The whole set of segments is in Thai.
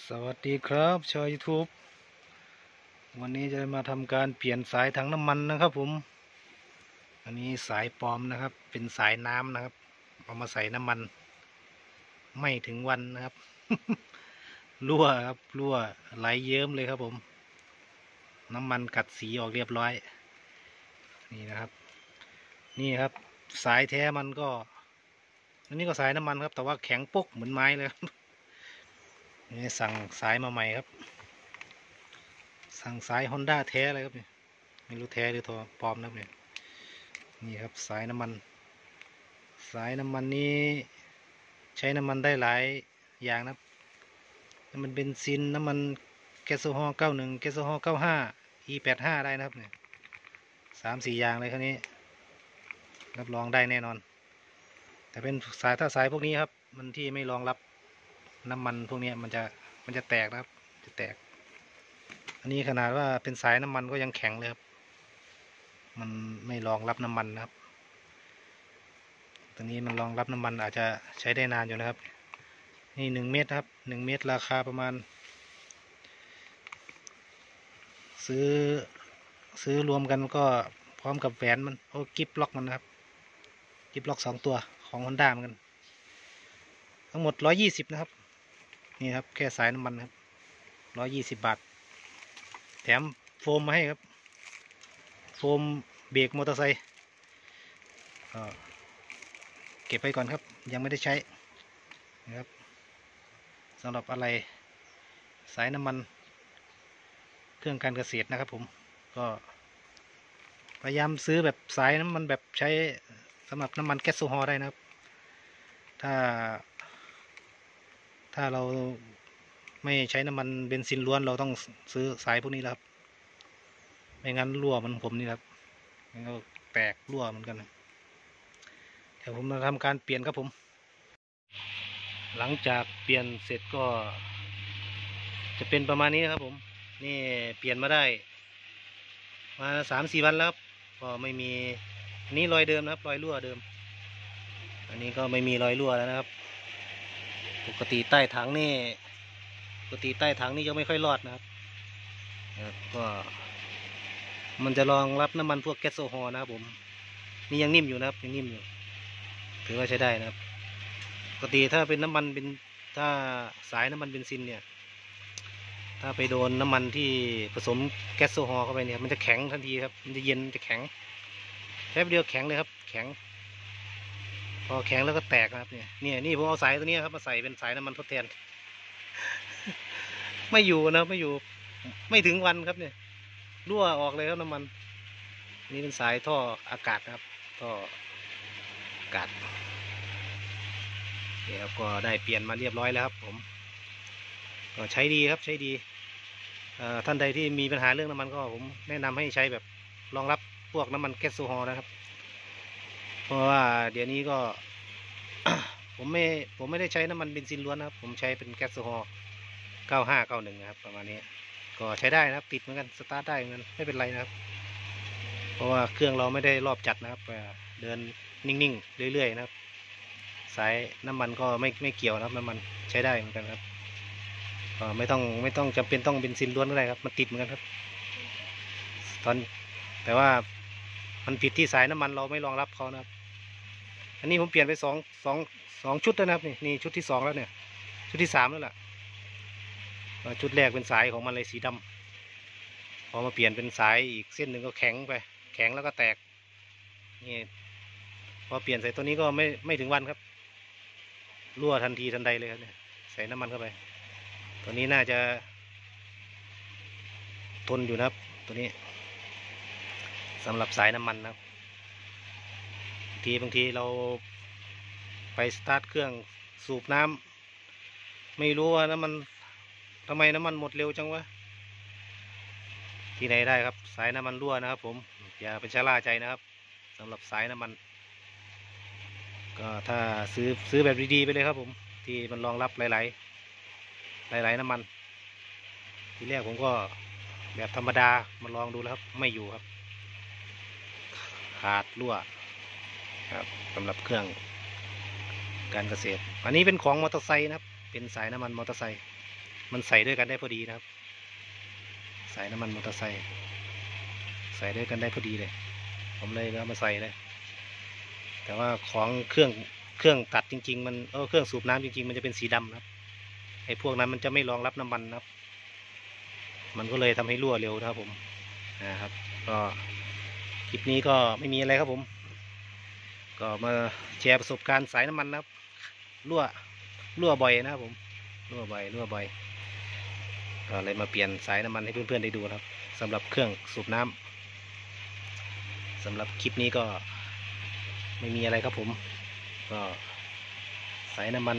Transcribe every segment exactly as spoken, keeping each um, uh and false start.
สวัสดีครับชาว YouTube วันนี้จะมาทำการเปลี่ยนสายถังน้ำมันนะครับผมอันนี้สายปลอมนะครับเป็นสายน้ำนะครับเอามาใส่น้ำมันไม่ถึงวันนะครับ รั่วครับรั่วไหลเยิ้มเลยครับผมน้ำมันกัดสีออกเรียบร้อยนี่นะครับนี่ครับสายแท้มันก็อันนี้ก็สายน้ำมันครับแต่ว่าแข็งปุ๊กเหมือนไม้เลยครับนี่สั่งสายมาใหม่ครับสั่งสายฮอนด้าแท้เลยครับเนี่ยไม่รู้แท้หรือทอปลอมนะครับเนี่ยนี่ครับสายน้ำมันสายน้ำมันนี้ใช้น้ำมันได้หลายอย่างนะครับน้ำมันเบนซินน้ำมันแก๊สโซฮอล์เก้าหนึ่งแก๊สโซฮอล์เก้าห้า อี แปดห้าได้นะครับเนี่ยสามสี่อย่างเลยครับนี้รับรองได้แน่นอนแต่เป็นสายถ้าสายพวกนี้ครับมันที่ไม่รองรับน้ำมันพวกนี้มันจะมันจะแตกนะครับจะแตกอันนี้ขนาดว่าเป็นสายน้ำมันก็ยังแข็งเลยครับมันไม่รองรับน้ำมันนะครับตัวนี้มันรองรับน้ำมันอาจจะใช้ได้นานอยู่นะครับนี่หนึ่งเมตรครับหนึ่งเมตรราคาประมาณซื้อซื้อรวมกันก็พร้อมกับแหวนมันโอ้กิฟล็อกมันนะครับกิฟล็อกสองตัวของ Honda เหมือนกันทั้งหมดร้อยยี่สิบนะครับนี่ครับแค่สายน้ำมันครับร้อยยี่สิบบาทแถมโฟมมาให้ครับโฟมเบรกมอเตอร์ไซค์เก็บไปก่อนครับยังไม่ได้ใช้นะครับสำหรับอะไรสายน้ำมันเครื่องการเกษตรนะครับผมก็พยายามซื้อแบบสายน้ำมันแบบใช้สำหรับน้ำมันแก๊สโซฮอล์ได้นะครับถ้าถ้าเราไม่ใช้น้ำมันเบนซินล้วนเราต้องซื้อสายพวกนี้แล้วครับไม่งั้นรั่วมันผมนี่ครับมันก็แตกรั่วเหมือนกันเดี๋ยวผมมาทำการเปลี่ยนครับผมหลังจากเปลี่ยนเสร็จก็จะเป็นประมาณนี้นะครับผมนี่เปลี่ยนมาได้มาสามสี่วันแล้วครับก็ไม่มีอันนี้รอยเดิมนะครับรอยรั่วเดิมอันนี้ก็ไม่มีรอยรั่วแล้วนะครับปกติใต้ถังนี่ปกติใต้ถังนี่จะไม่ค่อยรอดนะครับก็มันจะรองรับน้ำมันพวกแก๊สโซฮอล์นะครับผมนี่ยังนิ่มอยู่นะครับยังนิ่มอยู่ถือว่าใช้ได้นะครับปกติถ้าเป็นน้ำมันเป็นถ้าสายน้ำมันเบนซินเนี่ยถ้าไปโดนน้ำมันที่ผสมแก๊สโซฮอล์เข้าไปเนี่ยมันจะแข็งทันทีครับมันจะเย็นจะแข็งแป๊บเดียวแข็งเลยครับแข็งพอแข็งแล้วก็แตกนะครับเนี่ยเนี่ยนี่ผมเอาสายตัวนี้ครับมาใส่เป็นสายน้ำมันทดแทน ไม่อยู่นะไม่อยู่ไม่ถึงวันครับเนี่ยรั่วออกเลยครับน้ำมันนี่เป็นสายท่ออากาศนะครับท่ออากาศนี่ครับก็ได้เปลี่ยนมาเรียบร้อยแล้วครับผมก็ใช้ดีครับใช้ดีท่านใดที่มีปัญหาเรื่องน้ำมันก็ผมแนะนำให้ใช้แบบรองรับพวกน้ำมันแก๊สโซฮอล์นะครับเพราะว่าเดี๋ยวนี้ก็ ผมไม่ผมไม่ได้ใช้น้ำมันเบนซินล้วนนะครับผมใช้เป็นแก๊สโซฮอล์เก้าห้าเก้าหนึ่งนะครับประมาณนี้ก็ใช้ได้นะครับติดเหมือนกันสตาร์ทได้เหมือนกันไม่เป็นไรนะครับเพราะว่าเครื่องเราไม่ได้รอบจัดนะครับเดินนิ่งๆเรื่อยๆนะครับสายน้ำมันก็ไม่ไม่เกี่ยวนะครับน้ำมันใช้ได้เหมือนกันครับก็ไม่ต้องไม่ต้องจำเป็นต้องเบนซินล้วนก็ได้ครับมันติดเหมือนกันครับตอนแต่ว่ามันผิดที่สายน้ำมันเราไม่รองรับเขานะครับอันนี้ผมเปลี่ยนไปสองสองสองชุดแล้วนะครับนี่นี่ชุดที่สองแล้วเนี่ยชุดที่สามแล้วล่ะชุดแรกเป็นสายของมันเลยสีดำพอมาเปลี่ยนเป็นสายอีกเส้นหนึ่งก็แข็งไปแข็งแล้วก็แตกนี่พอเปลี่ยนใส่ตัวนี้ก็ไม่ไม่ถึงวันครับรั่วทันทีทันใดเลยครับเนี่ยใส่น้ำมันเข้าไปตัวนี้น่าจะทนอยู่นะครับตัวนี้สำหรับสายน้ำมันนะครับทีบางทีเราไปสตาร์ทเครื่องสูบน้ำไม่รู้ว่าน้ำมันทำไมน้ำมันหมดเร็วจังวะที่ไหนได้ครับสายน้ำมันรั่วนะครับผมอย่าเป็นชะล่าใจนะครับสำหรับสายน้ำมันก็ถ้าซื้อซื้อแบบดีๆไปเลยครับผมที่มันรองรับหลายๆหลายๆน้ำมันทีแรกผมก็แบบธรรมดามาลองดูแล้วครับไม่อยู่ครับขาดรั่วครับสำหรับเครื่องการเกษตรอันนี้เป็นของมอเตอร์ไซค์นะครับเป็นสายน้ำมันมอเตอร์ไซค์มันใส่ด้วยกันได้พอดีนะครับสายน้ำมันมอเตอร์ไซค์ใส่ด้วยกันได้พอดีเลยผมเลยเอามาใส่เลยแต่ว่าของเครื่องเครื่องตัดจริงๆมันเออเครื่องสูบน้ำจริงๆมันจะเป็นสีดำนะครับไอ้พวกนั้นมันจะไม่รองรับน้ำมันนะครับมันก็เลยทำให้รั่วเร็วนะครับผมนะครับก็คลิปนี้ก็ไม่มีอะไรครับผมก็มาแชร์ประสบการณ์สายน้ำมันนะครับรั่วรั่วบ่อยนะครับผมรั่วบ่อยรั่วบ่อยก็เลยมาเปลี่ยนสายน้ำมันให้เพื่อนๆได้ดูนะครับสำหรับเครื่องสูบน้ำสำหรับคลิปนี้ก็ไม่มีอะไรครับผมก็สายน้ำมัน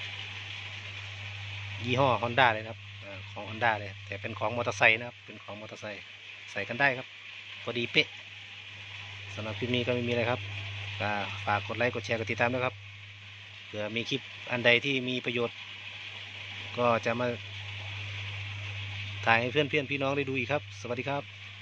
ยี่ห้อ Honda เลยนะครับของ Honda เลยแต่เป็นของมอเตอร์ไซค์นะครับเป็นของมอเตอร์ไซค์ใส่กันได้ครับพอดีเป๊ะสำหรับคลิปนี้ก็ไม่มีอะไรครับก็ฝากกดไลค์กดแชร์กดติดตามด้วยครับเผื่อมีคลิปอันใดที่มีประโยชน์ก็จะมาถ่ายให้เพื่อนเพื่อนพี่น้องได้ดูอีกครับสวัสดีครับ